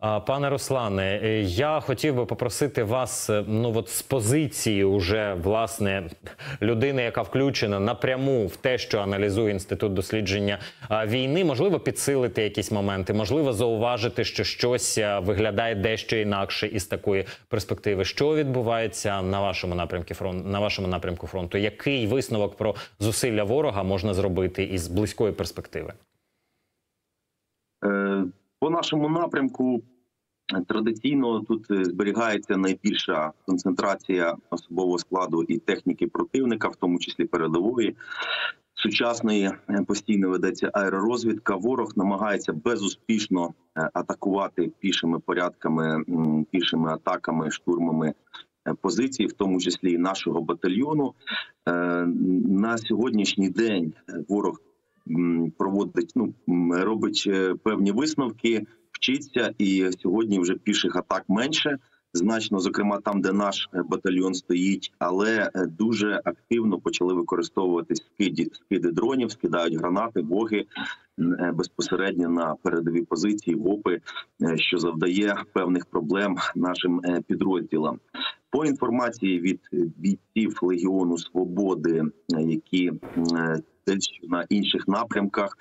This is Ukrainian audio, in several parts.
Пане Руслане, я хотів би попросити вас, з позиції уже, власне, людини, яка включена напряму в те, що аналізує Інститут дослідження війни, можливо, підсилити якісь моменти, можливо, зауважити, що щось виглядає дещо інакше із такої перспективи. Що відбувається на вашому напрямку фронту? Який висновок про зусилля ворога можна зробити із близької перспективи? По нашому напрямку традиційно тут зберігається найбільша концентрація особового складу і техніки противника, в тому числі передової. Сучасної постійно ведеться аеророзвідка. Ворог намагається безуспішно атакувати пішими порядками, пішими атаками, штурмами позицій, в тому числі і нашого батальйону. На сьогоднішній день ворог робить певні висновки, вчиться, і сьогодні вже піших атак менше, значно, зокрема там, де наш батальйон стоїть, але дуже активно почали використовувати скиди дронів, скидають гранати, боги безпосередньо на передові позиції, в ОПи, що завдає певних проблем нашим підрозділам. По інформації від бійців Легіону Свободи, які на інших напрямках,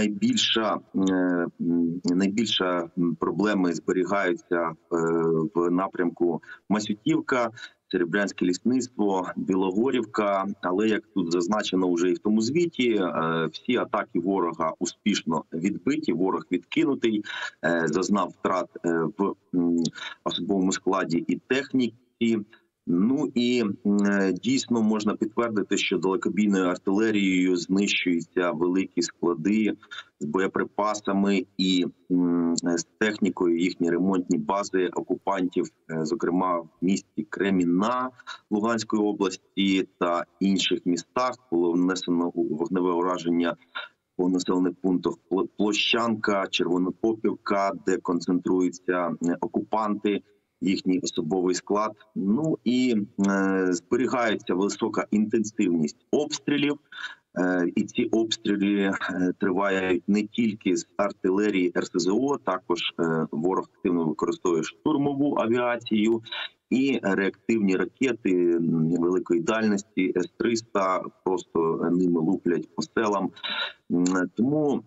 найбільша проблеми зберігаються в напрямку Масютівка, Серебрянське лісництво, Білогорівка. Але, як тут зазначено вже і в тому звіті, всі атаки ворога успішно відбиті, ворог відкинутий, зазнав втрат в особовому складі і техніці. Ну і дійсно можна підтвердити, що далекобійною артилерією знищуються великі склади з боєприпасами і з технікою, їхні ремонтні бази окупантів, зокрема в місті Кремінна Луганської області та інших містах. Було внесено вогневе ураження по населених пунктах Площанка, Червонопопівка, де концентруються окупанти, їхній особовий склад. Ну і зберігається висока інтенсивність обстрілів. І ці обстріли тривають не тільки з артилерії РСЗО, також ворог активно використовує штурмову авіацію і реактивні ракети великої дальності С-300, просто ними луплять по селам. Тому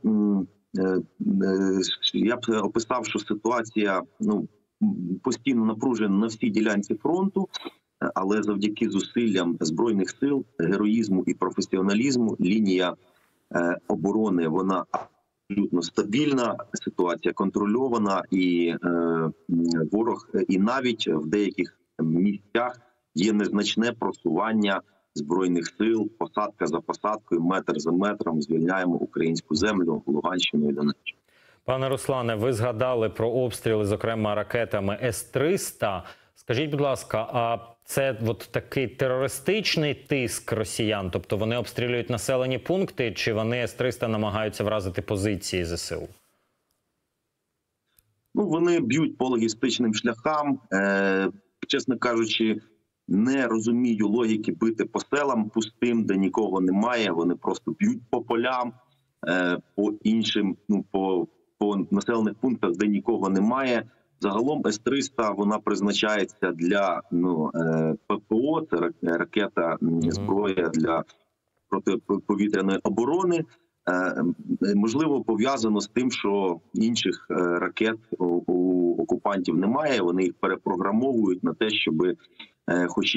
я б описав, що ситуація постійно напружена на всій ділянці фронту, але завдяки зусиллям Збройних сил, героїзму і професіоналізму лінія оборони, вона абсолютно стабільна, ситуація контрольована, і ворог, і навіть в деяких місцях є незначне просування Збройних сил, посадка за посадкою, метр за метром звільняємо українську землю, Луганщину і Донеччину. Пане Руслане, ви згадали про обстріли, зокрема, ракетами С-300. Скажіть, будь ласка, а це такий терористичний тиск росіян? Тобто вони обстрілюють населені пункти, чи вони С-300 намагаються вразити позиції ЗСУ? Вони б'ють по логістичним шляхам. Чесно кажучи, не розумію логіки бити по селам пустим, де нікого немає. Вони просто б'ють по полям, по іншим, по населених пунктах, де нікого немає. Загалом С-300, вона призначається для ППО, це ракета, зброя для протиповітряної оборони. Можливо, пов'язано з тим, що інших ракет у окупантів немає, вони їх перепрограмовують на те, щоб хоч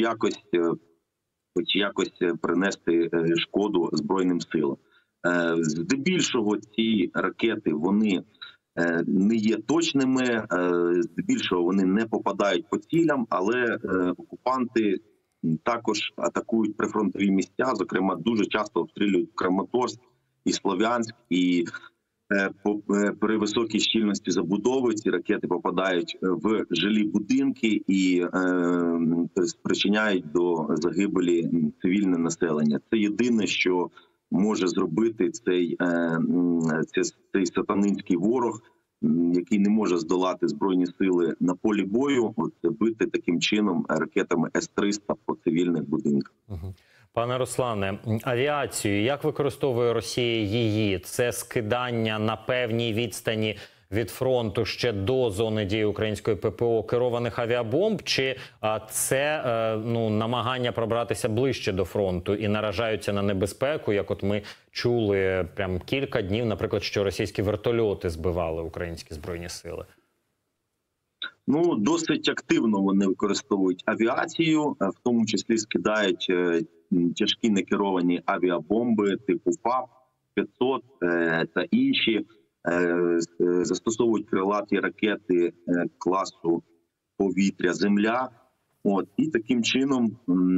якось принести шкоду Збройним силам. Здебільшого ці ракети, вони не є точними, здебільшого вони не попадають по цілям, але окупанти також атакують прифронтові місця, зокрема дуже часто обстрілюють Краматорськ і Слов'янськ, і при високій щільності забудови ці ракети попадають в жилі будинки і спричиняють до загибелі цивільне населення. Це єдине, що може зробити цей сатанинський ворог, який не може здолати Збройні сили на полі бою, бити таким чином ракетами С-300 по цивільних будинках. Пане Руслане, авіацію, як використовує Росія її? Це скидання на певній відстані від фронту ще до зони дії української ППО керованих авіабомб, чи це намагання пробратися ближче до фронту і наражаються на небезпеку, як от ми чули прям кілька днів, наприклад, що російські вертольоти збивали українські Збройні сили? Ну, досить активно вони використовують авіацію, в тому числі скидають тяжкі некеровані авіабомби типу ФАП-500 та інші, застосовують крилаті ракети класу повітря-земля. І таким чином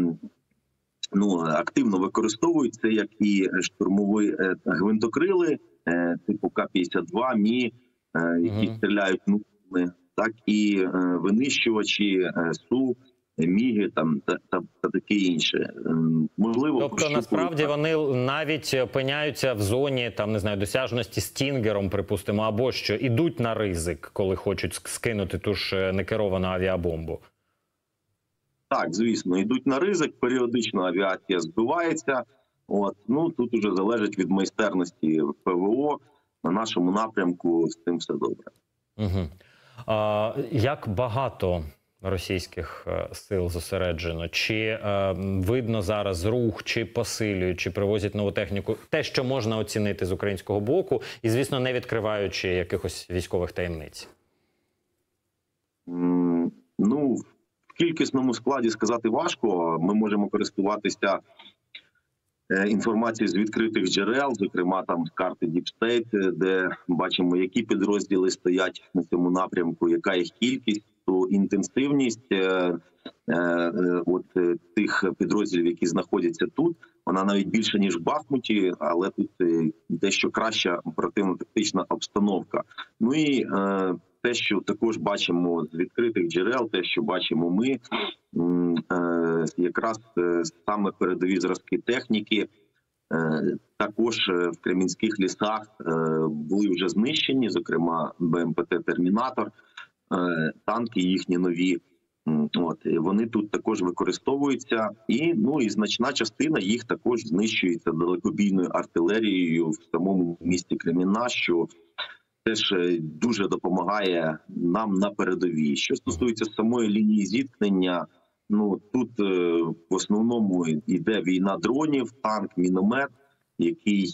активно використовують це як і штурмові гвинтокрили типу К-52 МІ, які стріляють нуками, так і винищувачі Су, Міги та таке інше. Можливо, тобто насправді вони навіть опиняються в зоні досяжності стінгером, припустимо, або що ідуть на ризик, коли хочуть скинути ту ж некеровану авіабомбу. Так, звісно, йдуть на ризик, періодично авіація збивається. Тут уже залежить від майстерності ПВО. На нашому напрямку з цим все добре. Як багато російських сил зосереджено? Чи видно зараз рух, чи посилюють, чи привозять нову техніку? Те, що можна оцінити з українського боку, і, звісно, не відкриваючи якихось військових таємниць. В кількісному складі сказати важко. Ми можемо користуватися інформацією з відкритих джерел, зокрема з карти Deep State, де бачимо, які підрозділи стоять на цьому напрямку, яка їх кількість, то інтенсивність тих підрозділів, які знаходяться тут, вона навіть більша, ніж в Бахмуті, але тут дещо краща оперативно-тактична обстановка. І те, що також бачимо з відкритих джерел, те, що бачимо ми, якраз саме передові зразки техніки, також в Кремінських лісах були вже знищені, зокрема БМПТ «Термінатор», танки їхні нові. Вони тут також використовуються, і значна частина їх також знищується далекобійною артилерією в самому місті Кремінна, що теж дуже допомагає нам на передовій. Що стосується самої лінії зіткнення, тут в основному йде війна дронів, танк, міномет, який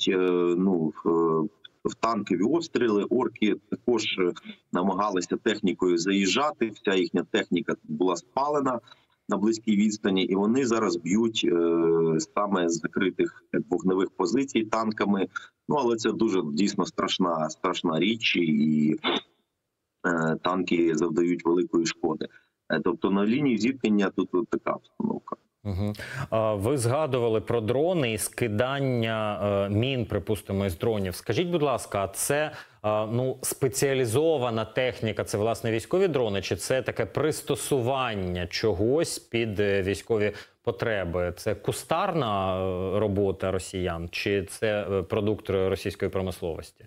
в танкові обстріли. Орки також намагалися технікою заїжджати, вся їхня техніка була спалена на близькій відстані, і вони зараз б'ють саме з закритих вогневих позицій танками. Але це дуже дійсно страшна річ, і танки завдають великої шкоди. Тобто на лінії зіткнення тут така обстановка. Ви згадували про дрони і скидання мін, припустимо, із дронів. Скажіть, будь ласка, це спеціалізована техніка, це, власне, військові дрони, чи це таке пристосування чогось під військові потреби? Це кустарна робота росіян, чи це продукт російської промисловості?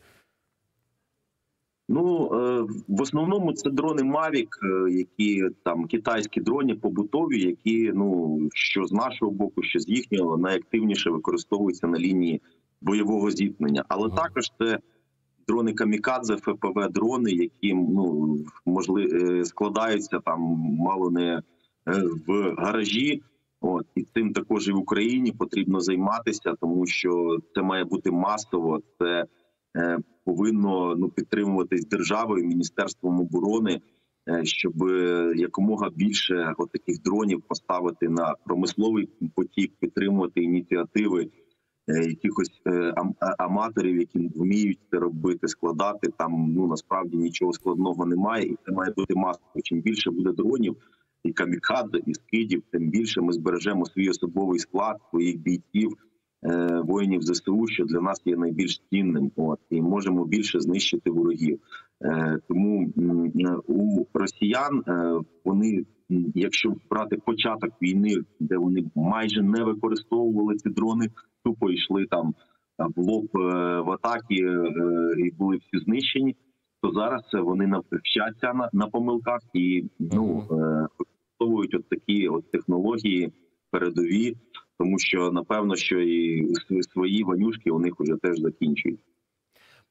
В основному це дрони Mavic, які китайські дрони побутові, які, що з нашого боку, що з їхнього, найактивніше використовуються на лінії бойового зіткнення. Але також це дрони камікадзе, ФПВ-дрони, які складаються мало не в гаражі. І цим також і в Україні потрібно займатися, тому що це має бути масово, це повинно підтримуватись державою, Міністерством оборони, щоб якомога більше таких дронів поставити на промисловий потік, підтримувати ініціативи якихось аматорів, які вміють це робити, складати. Насправді нічого складного немає, і це має бути масово. Чим більше буде дронів, і камікадзе, і скидів, тим більше ми збережемо свій особовий склад, своїх бійців, воїнів ЗСУ, що для нас є найбільш цінним, і можемо більше знищити ворогів. Тому у росіян, вони, якщо брати початок війни, де вони майже не використовували ці дрони, тупо йшли в лоб в атаки і були всі знищені, то зараз вони навчаться на помилках і використовують такі технології передові, тому що, напевно, що і свої ванюшки у них вже теж закінчують.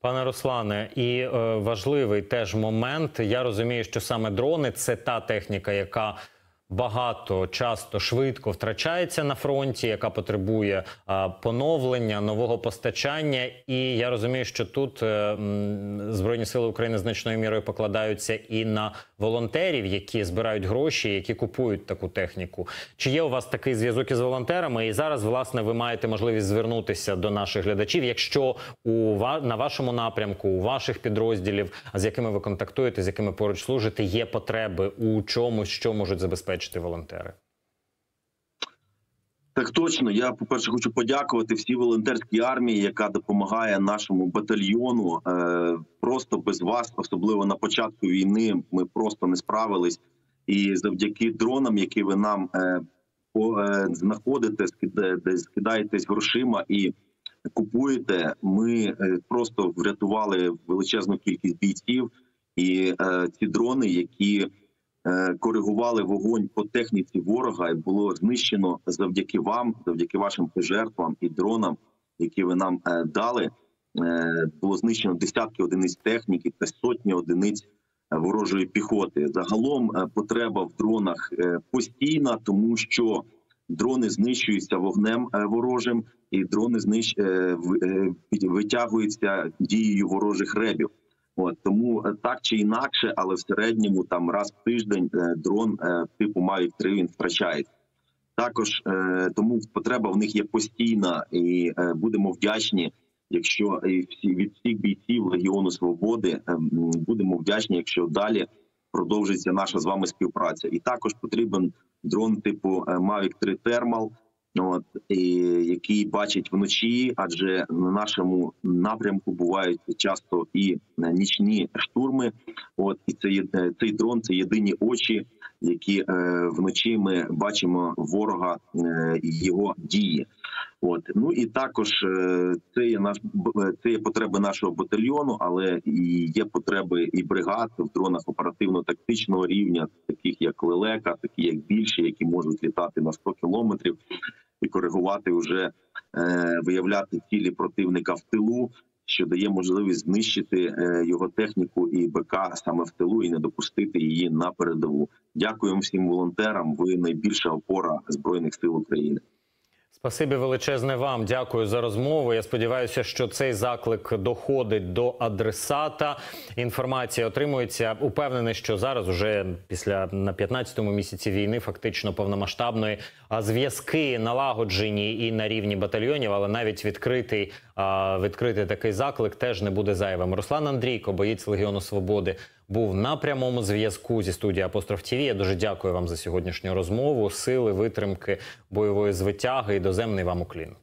Пане Руслане, і важливий теж момент. Я розумію, що саме дрони – це та техніка, яка багато, часто, швидко втрачається на фронті, яка потребує поновлення, нового постачання. І я розумію, що тут Збройні сили України значною мірою покладаються і на волонтерів, які збирають гроші, які купують таку техніку. Чи є у вас такий зв'язок із волонтерами? І зараз, власне, ви маєте можливість звернутися до наших глядачів, якщо на вашому напрямку, у ваших підрозділів, з якими ви контактуєте, з якими поруч служите, є потреби у чомусь, що можуть забезпечити волонтери? Так точно. Я, по-перше, хочу подякувати всій волонтерській армії, яка допомагає нашому батальйону. Просто без вас, особливо на початку війни, ми просто не справились. І завдяки дронам, які ви нам знаходите, скидаєтесь грошима і купуєте, ми просто врятували величезну кількість бійців. І ці дрони, які коригували вогонь по техніці ворога, було знищено завдяки вам, завдяки вашим пожертвам і дронам, які ви нам дали. Було знищено десятки одиниць техніки та сотні одиниць ворожої піхоти. Загалом потреба в дронах постійна, тому що дрони знищуються вогнем ворожим, і дрони витягуються дією ворожих ребів. Тому так чи інакше, але в середньому там раз в тиждень дрон типу Mavic 3 він втрачається. Також тому потреба в них є постійна, і будемо вдячні, якщо від всіх бійців Легіону Свободи будемо вдячні, якщо далі продовжиться наша з вами співпраця. І також потрібен дрон типу Mavic 3 Thermal, який бачить вночі, адже на нашому напрямку бувають часто і нічні штурми. І цей дрон – це єдині очі, які вночі ми бачимо ворога і його дії. Ну і також це є потреби нашого батальйону, але і є потреби і бригад в дронах оперативно-тактичного рівня, таких як Лелека, такі як більші, які можуть літати на 100 кілометрів і коригувати вже, виявляти цілі противника в тилу, що дає можливість знищити його техніку і БК саме в тилу і не допустити її на передову. Дякуємо всім волонтерам, ви найбільша опора Збройних сил України. Спасибі величезне вам. Дякую за розмову. Я сподіваюся, що цей заклик доходить до адресата. Інформація отримується. Упевнений, що зараз, уже на 15-му місяці війни, фактично повномасштабної, зв'язки налагоджені і на рівні батальйонів, але навіть відкритий такий заклик теж не буде зайвим. Руслан Андрійко, боєць Легіону Свободи, був на прямому зв'язку зі студією Апостроф ТВ. Я дуже дякую вам за сьогоднішню розмову. Сили, витримки, бойової звитяги і доземний вам уклін.